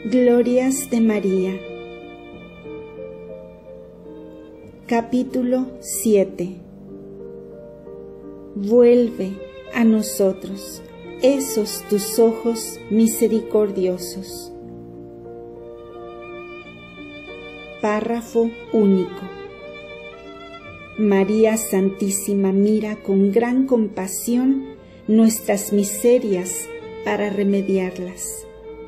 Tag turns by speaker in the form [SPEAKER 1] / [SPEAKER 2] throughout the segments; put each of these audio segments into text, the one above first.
[SPEAKER 1] Glorias de María. Capítulo 7. Vuelve a nosotros esos tus ojos misericordiosos. Párrafo único. María Santísima mira con gran compasión nuestras miserias para remediarlas.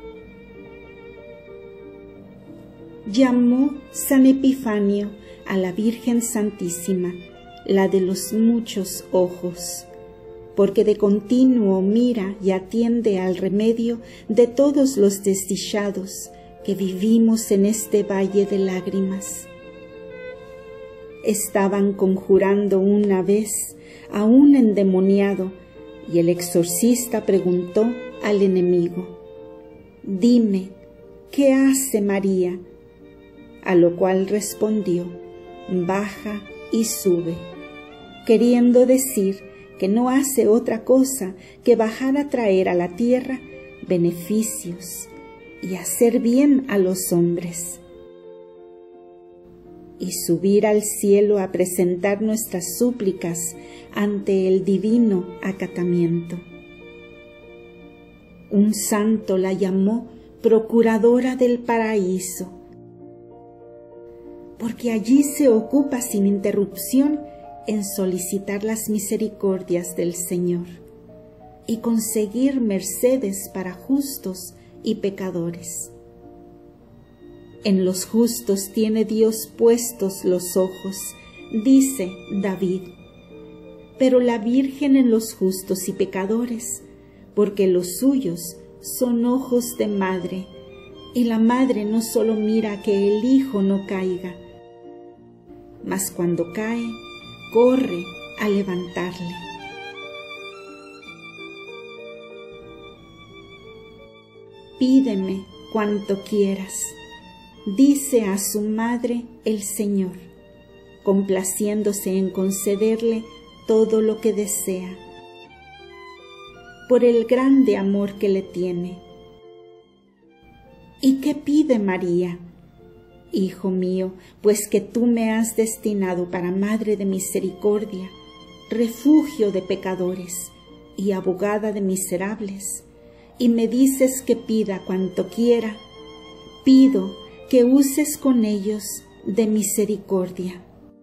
[SPEAKER 1] Llamó San Epifanio a la Virgen Santísima, la de los muchos ojos, porque de continuo mira y atiende al remedio de todos los desdichados que vivimos en este valle de lágrimas. Estaban conjurando una vez a un endemoniado y el exorcista preguntó al enemigo: «Dime, ¿qué hace María?». A lo cual respondió: «Baja y sube», queriendo decir que no hace otra cosa que bajar a traer a la tierra beneficios y hacer bien a los hombres, y subir al cielo a presentar nuestras súplicas ante el divino acatamiento. Un santo la llamó procuradora del paraíso, porque allí se ocupa sin interrupción en solicitar las misericordias del Señor y conseguir mercedes para justos y pecadores. En los justos tiene Dios puestos los ojos, dice David, pero la Virgen en los justos y pecadores, porque los suyos son ojos de madre, y la madre no solo mira que el hijo no caiga, mas cuando cae, corre a levantarle. Pídeme cuanto quieras, dice a su madre el Señor, complaciéndose en concederle todo lo que desea, por el grande amor que le tiene. ¿Y qué pide María? Hijo mío, pues que tú me has destinado para Madre de Misericordia, refugio de pecadores y abogada de miserables, y me dices que pida cuanto quiera, pido que uses con ellos de misericordia.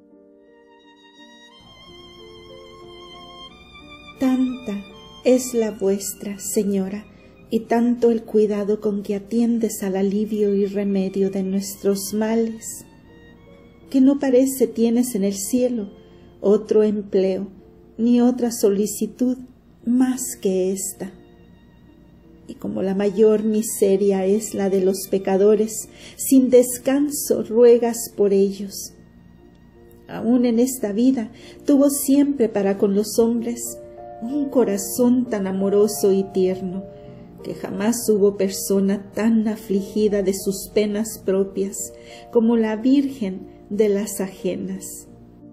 [SPEAKER 1] Tanta es la vuestra, Señora, y tanto el cuidado con que atiendes al alivio y remedio de nuestros males, que no parece tienes en el cielo otro empleo ni otra solicitud más que esta. Y como la mayor miseria es la de los pecadores, sin descanso ruegas por ellos. Aún en esta vida tuvo siempre para con los hombres un corazón tan amoroso y tierno, que jamás hubo persona tan afligida de sus penas propias como la Virgen de las ajenas.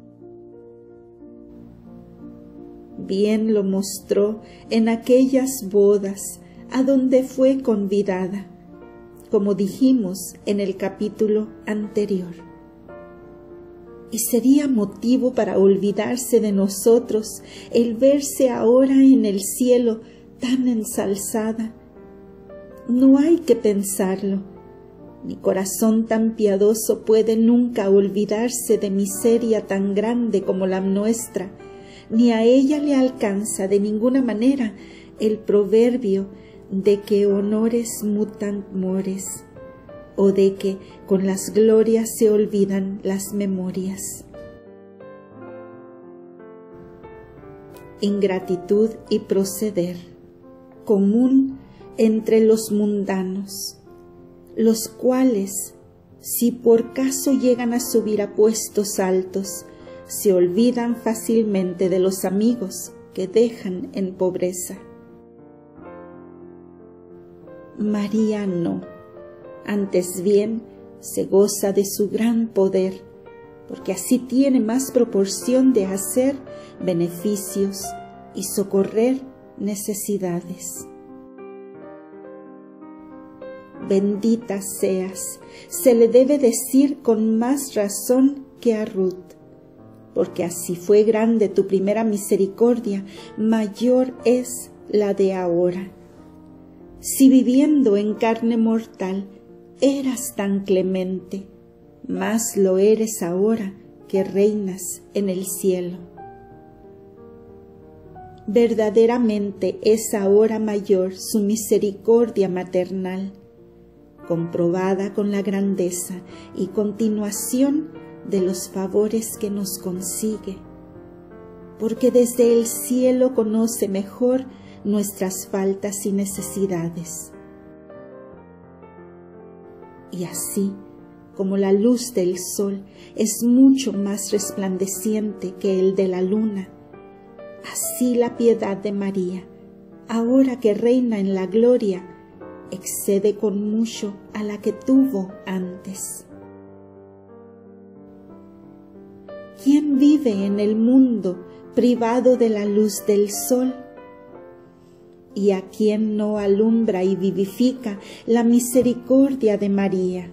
[SPEAKER 1] Bien lo mostró en aquellas bodas a donde fue convidada, como dijimos en el capítulo anterior. Y sería motivo para olvidarse de nosotros el verse ahora en el cielo tan ensalzada. No hay que pensarlo. Mi corazón tan piadoso puede nunca olvidarse de miseria tan grande como la nuestra, ni a ella le alcanza de ninguna manera el proverbio de que honores mutant mores, o de que con las glorias se olvidan las memorias. Ingratitud y proceder común entre los mundanos, los cuales, si por caso llegan a subir a puestos altos, se olvidan fácilmente de los amigos que dejan en pobreza. María no, antes bien se goza de su gran poder, porque así tiene más proporción de hacer beneficios y socorrer necesidades. bendita seas, se le debe decir con más razón que a Ruth, porque así fue grande tu primera misericordia, mayor es la de ahora. Si viviendo en carne mortal eras tan clemente, más lo eres ahora que reinas en el cielo. Verdaderamente es ahora mayor su misericordia maternal, comprobada con la grandeza y continuación de los favores que nos consigue, porque desde el cielo conoce mejor nuestras faltas y necesidades. Y así, como la luz del sol es mucho más resplandeciente que el de la luna, así la piedad de María, ahora que reina en la gloria, excede con mucho a la que tuvo antes. ¿Quién vive en el mundo privado de la luz del sol? ¿Y a quién no alumbra y vivifica la misericordia de María?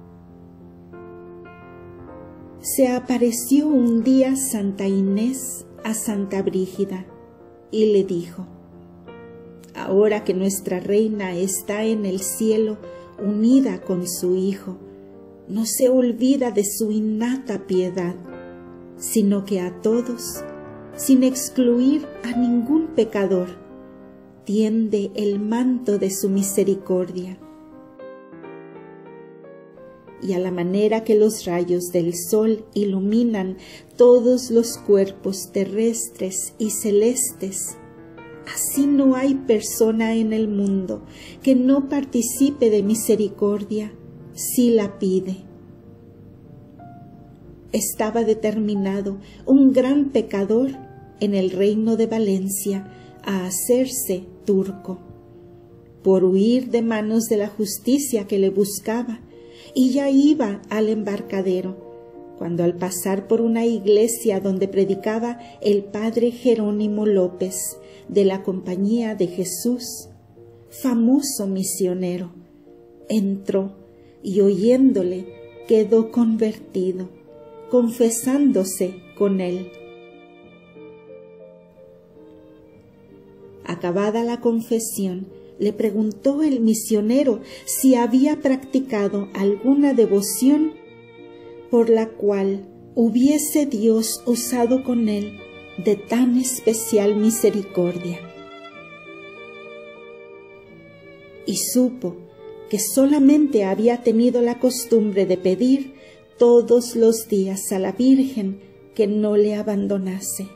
[SPEAKER 1] Se apareció un día Santa Inés a Santa Brígida y le dijo: ahora que nuestra reina está en el cielo unida con su Hijo, no se olvida de su innata piedad, sino que a todos, sin excluir a ningún pecador, tiende el manto de su misericordia. Y a la manera que los rayos del sol iluminan todos los cuerpos terrestres y celestes, así no hay persona en el mundo que no participe de misericordia si la pide. Estaba determinado un gran pecador en el reino de Valencia a hacerse turco, por huir de manos de la justicia que le buscaba, y ya iba al embarcadero, cuando al pasar por una iglesia donde predicaba el padre Jerónimo López, de la Compañía de Jesús, famoso misionero, entró y oyéndole quedó convertido, confesándose con él. Acabada la confesión, le preguntó el misionero si había practicado alguna devoción por la cual hubiese Dios usado con él de tan especial misericordia. Y supo que solamente había tenido la costumbre de pedir todos los días a la Virgen que no le abandonase.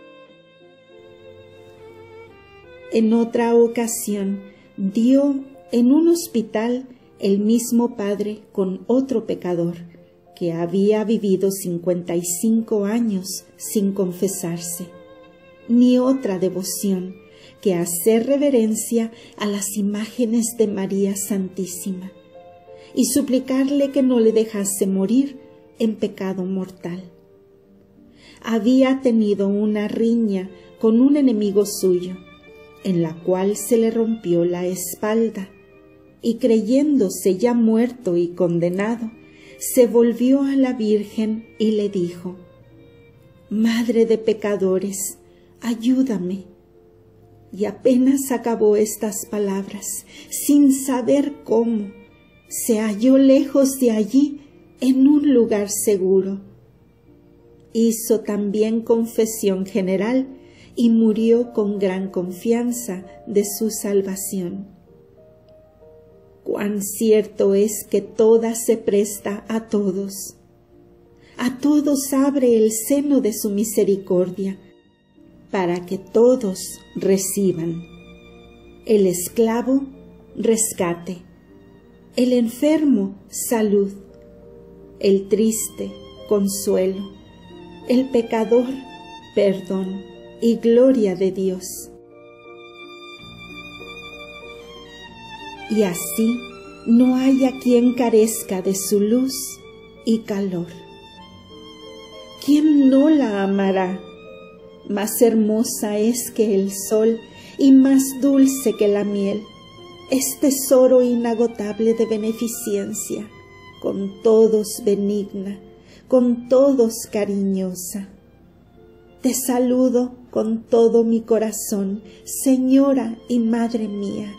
[SPEAKER 1] En otra ocasión dio en un hospital el mismo padre con otro pecador que había vivido 55 años sin confesarse, ni otra devoción que hacer reverencia a las imágenes de María Santísima y suplicarle que no le dejase morir en pecado mortal. Había tenido una riña con un enemigo suyo, en la cual se le rompió la espalda, y creyéndose ya muerto y condenado, se volvió a la Virgen y le dijo: Madre de pecadores, ayúdame. Y apenas acabó estas palabras, sin saber cómo, se halló lejos de allí en un lugar seguro. Hizo también confesión general y murió con gran confianza de su salvación. Cuán cierto es que toda se presta a todos abre el seno de su misericordia, para que todos reciban: el esclavo, rescate; el enfermo, salud; el triste, consuelo; el pecador, perdón y gloria de Dios. Y así no haya quien carezca de su luz y calor. ¿Quién no la amará? Más hermosa es que el sol y más dulce que la miel, es tesoro inagotable de beneficencia, con todos benigna, con todos cariñosa. Te saludo con todo mi corazón, Señora y Madre mía,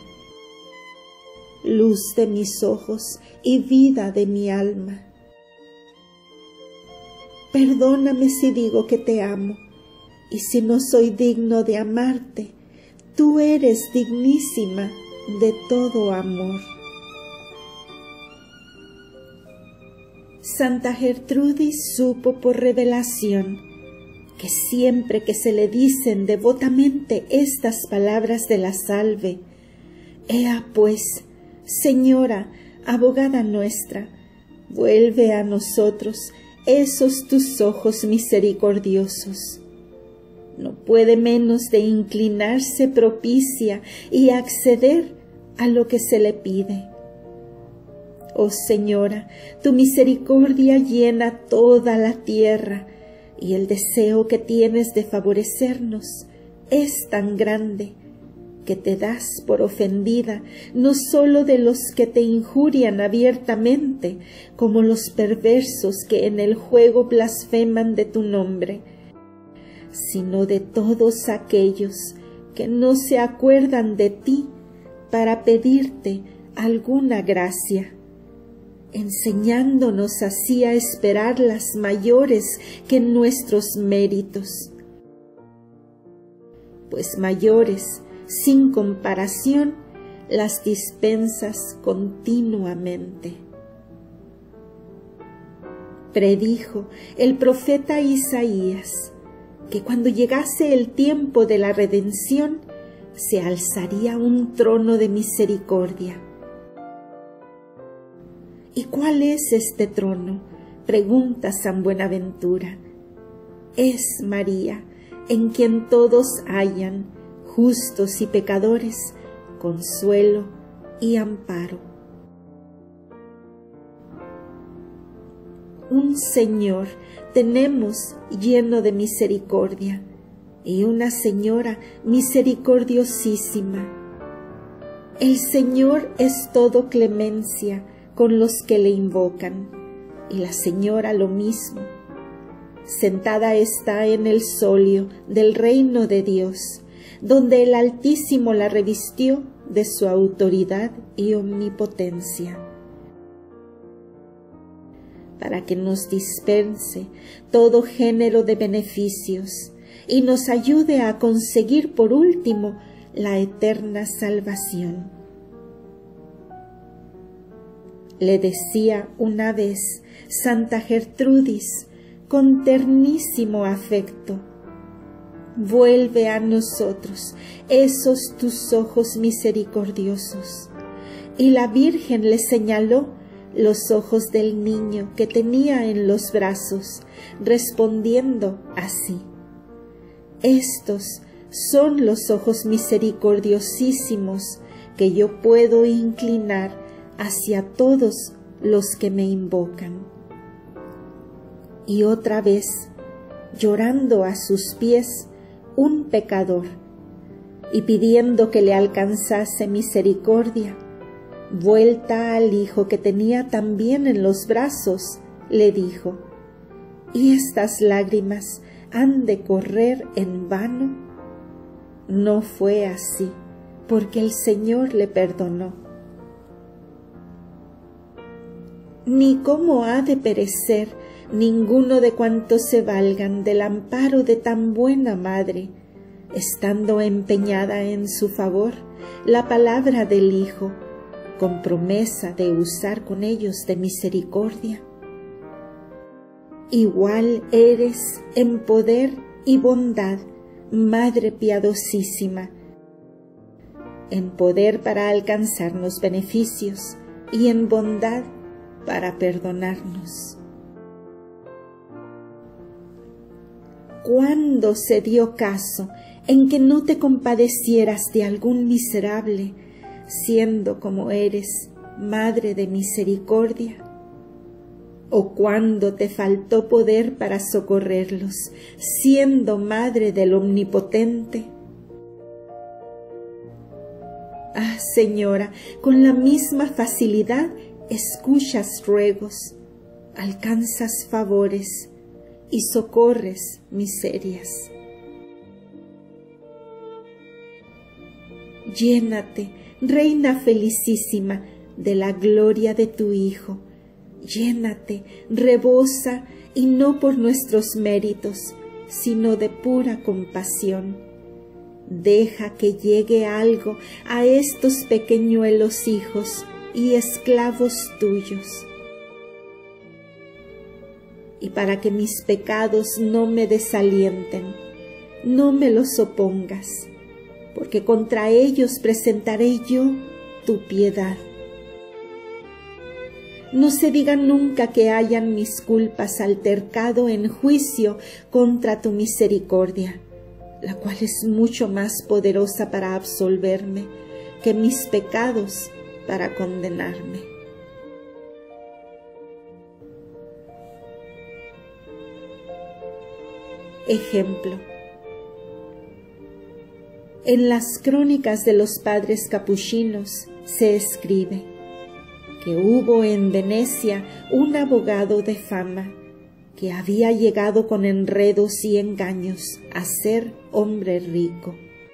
[SPEAKER 1] luz de mis ojos y vida de mi alma. Perdóname si digo que te amo, y si no soy digno de amarte, tú eres dignísima de todo amor. Santa Gertrudis supo por revelación que siempre que se le dicen devotamente estas palabras de la salve, ea pues, Señora, abogada nuestra, vuelve a nosotros esos tus ojos misericordiosos. No puede menos de inclinarse propicia y acceder a lo que se le pide. Oh Señora, tu misericordia llena toda la tierra, y el deseo que tienes de favorecernos es tan grande que te das por ofendida no sólo de los que te injurian abiertamente, como los perversos que en el juego blasfeman de tu nombre, sino de todos aquellos que no se acuerdan de ti para pedirte alguna gracia, enseñándonos así a esperar las mayores que nuestros méritos, pues mayores, sin comparación, las dispensas continuamente. Predijo el profeta Isaías que cuando llegase el tiempo de la redención se alzaría un trono de misericordia. ¿Y cuál es este trono?, pregunta San Buenaventura. Es María, en quien todos hallan, justos y pecadores, consuelo y amparo. Un Señor tenemos lleno de misericordia y una Señora misericordiosísima. El Señor es todo clemencia con los que le invocan, y la Señora lo mismo. Sentada está en el solio del reino de Dios, donde el Altísimo la revistió de su autoridad y omnipotencia, para que nos dispense todo género de beneficios y nos ayude a conseguir por último la eterna salvación. Le decía una vez Santa Gertrudis con ternísimo afecto: vuelve a nosotros esos tus ojos misericordiosos. Y la Virgen le señaló los ojos del niño que tenía en los brazos, respondiendo así: estos son los ojos misericordiosísimos que yo puedo inclinar hacia todos los que me invocan. Y otra vez, llorando a sus pies, un pecador, y pidiendo que le alcanzase misericordia, vuelta al hijo que tenía también en los brazos, le dijo: ¿y estas lágrimas han de correr en vano? No fue así, porque el Señor le perdonó. Ni cómo ha de perecer ninguno de cuantos se valgan del amparo de tan buena madre, estando empeñada en su favor la palabra del Hijo, con promesa de usar con ellos de misericordia. Igual eres en poder y bondad, Madre piadosísima, en poder para alcanzarnos beneficios y en bondad para perdonarnos. ¿Cuándo se dio caso en que no te compadecieras de algún miserable, siendo como eres Madre de misericordia? ¿O cuándo te faltó poder para socorrerlos, siendo Madre del Omnipotente? Ah, Señora, con la misma facilidad escuchas ruegos, alcanzas favores y socorres miserias. Llénate, Reina felicísima, de la gloria de tu Hijo. Llénate, rebosa, y no por nuestros méritos, sino de pura compasión. Deja que llegue algo a estos pequeñuelos hijos y esclavos tuyos. Y para que mis pecados no me desalienten, no me los opongas, porque contra ellos presentaré yo tu piedad. No se diga nunca que hayan mis culpas altercado en juicio contra tu misericordia, la cual es mucho más poderosa para absolverme que mis pecados para condenarme. Ejemplo. En las crónicas de los padres capuchinos se escribe que hubo en Venecia un abogado de fama que había llegado con enredos y engaños a ser hombre rico,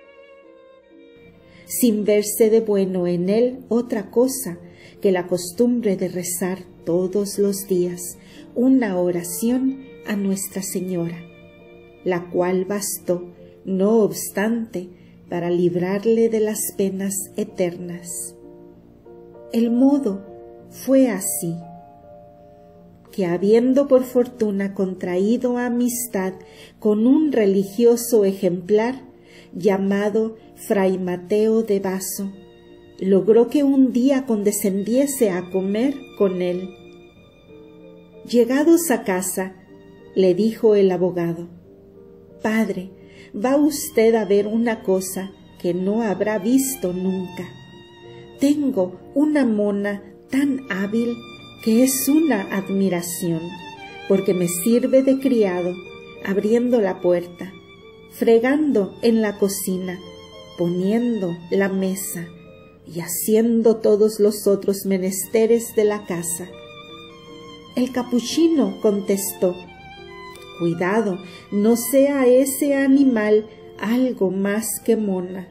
[SPEAKER 1] sin verse de bueno en él otra cosa que la costumbre de rezar todos los días una oración a Nuestra Señora, la cual bastó, no obstante, para librarle de las penas eternas. El modo fue así, que habiendo por fortuna contraído amistad con un religioso ejemplar llamado Fray Mateo de Basso, logró que un día condescendiese a comer con él. Llegados a casa, le dijo el abogado: «Padre, va usted a ver una cosa que no habrá visto nunca. Tengo una mona tan hábil que es una admiración, porque me sirve de criado, abriendo la puerta, fregando en la cocina, poniendo la mesa y haciendo todos los otros menesteres de la casa». El capuchino contestó: «Cuidado, no sea ese animal algo más que mona.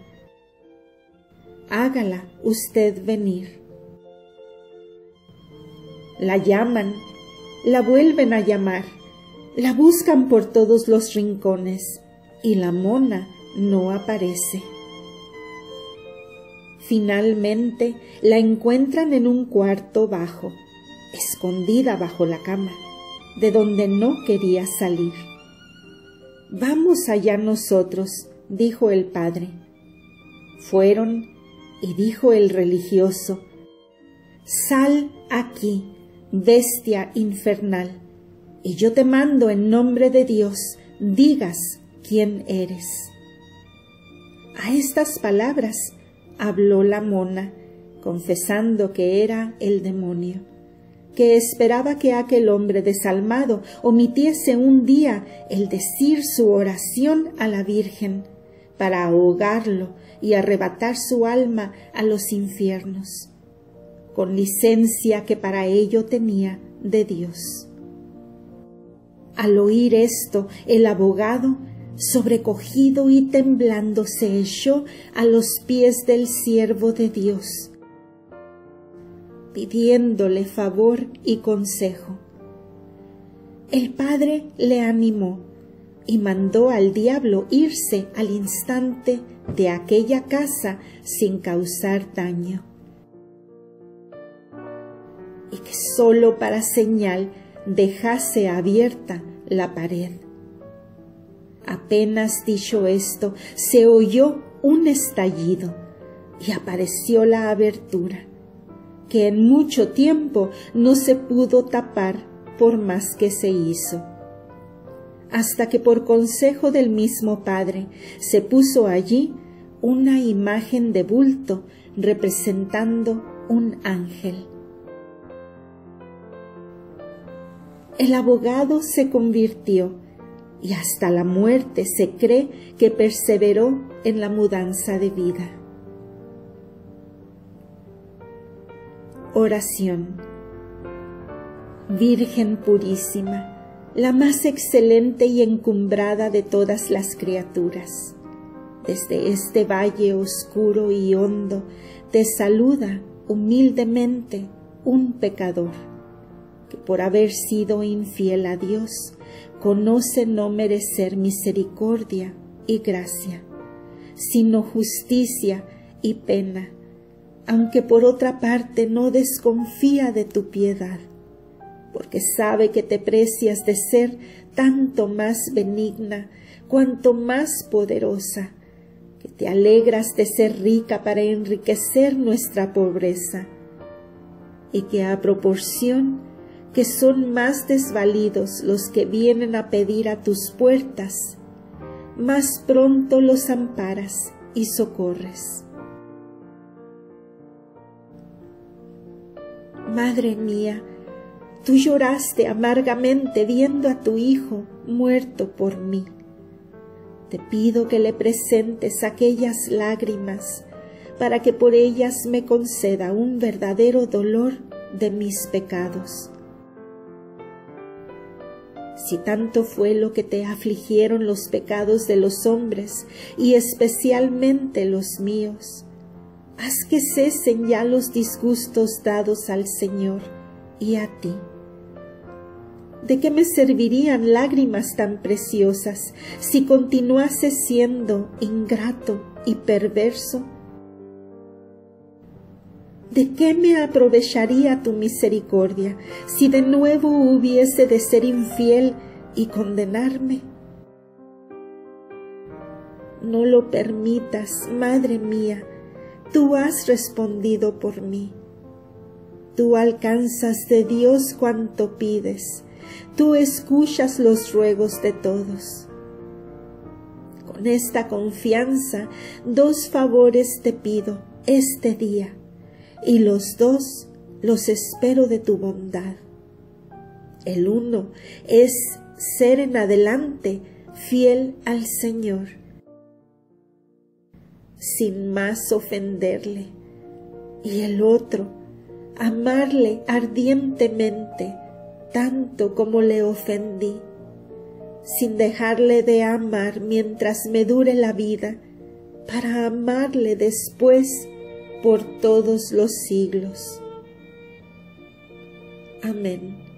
[SPEAKER 1] Hágala usted venir». La llaman, la vuelven a llamar, la buscan por todos los rincones y la mona no aparece. Finalmente la encuentran en un cuarto bajo, escondida bajo la cama, de donde no quería salir. «Vamos allá nosotros», dijo el padre. Fueron y dijo el religioso: «Sal aquí, bestia infernal, y yo te mando en nombre de Dios, digas quién eres». A estas palabras habló la mona, confesando que era el demonio, que esperaba que aquel hombre desalmado omitiese un día el decir su oración a la Virgen para ahogarlo y arrebatar su alma a los infiernos, con licencia que para ello tenía de Dios. Al oír esto, el abogado, sobrecogido y temblando, se echó a los pies del siervo de Dios, pidiéndole favor y consejo. El padre le animó y mandó al diablo irse al instante de aquella casa sin causar daño, y que sólo para señal dejase abierta la pared. Apenas dicho esto, se oyó un estallido y apareció la abertura, que en mucho tiempo no se pudo tapar por más que se hizo, hasta que por consejo del mismo padre se puso allí una imagen de bulto representando un ángel. El abogado se convirtió y hasta la muerte se cree que perseveró en la mudanza de vida. Oración. Virgen purísima, la más excelente y encumbrada de todas las criaturas, desde este valle oscuro y hondo te saluda humildemente un pecador, que por haber sido infiel a Dios, conoce no merecer misericordia y gracia, sino justicia y pena, aunque por otra parte no desconfía de tu piedad, porque sabe que te precias de ser tanto más benigna cuanto más poderosa, que te alegras de ser rica para enriquecer nuestra pobreza, y que a proporción que son más desvalidos los que vienen a pedir a tus puertas, más pronto los amparas y socorres. Madre mía, tú lloraste amargamente viendo a tu Hijo muerto por mí. Te pido que le presentes aquellas lágrimas para que por ellas me conceda un verdadero dolor de mis pecados. Si tanto fue lo que te afligieron los pecados de los hombres, y especialmente los míos, haz que cesen ya los disgustos dados al Señor y a ti. ¿De qué me servirían lágrimas tan preciosas si continuase siendo ingrato y perverso? ¿De qué me aprovecharía tu misericordia si de nuevo hubiese de ser infiel y condenarme? No lo permitas, Madre mía, tú has respondido por mí. Tú alcanzas de Dios cuanto pides, tú escuchas los ruegos de todos. Con esta confianza, 2 favores te pido este día, y los 2 los espero de tu bondad. El uno es ser en adelante fiel al Señor, sin más ofenderle, y el otro, amarle ardientemente, tanto como le ofendí, sin dejarle de amar mientras me dure la vida, para amarle después por todos los siglos. Amén.